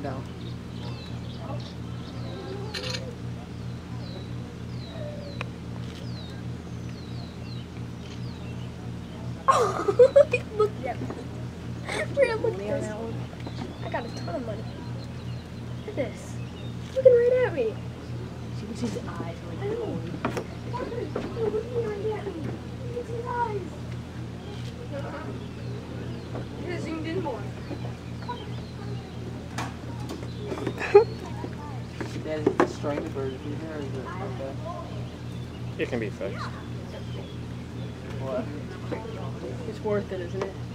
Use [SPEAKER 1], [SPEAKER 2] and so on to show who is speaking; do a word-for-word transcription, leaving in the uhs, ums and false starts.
[SPEAKER 1] Calm down.
[SPEAKER 2] Oh, look at me. Look at this. I got a ton of money. Look at this. Looking right at me.
[SPEAKER 1] She can see his eyes.
[SPEAKER 2] I know. Look looking right at me. Look at his eyes. It zoomed in more.
[SPEAKER 1] Dad, is it destroying the bird feeder or is it okay?
[SPEAKER 3] It can be fixed.
[SPEAKER 1] What?
[SPEAKER 2] It's worth it, isn't it?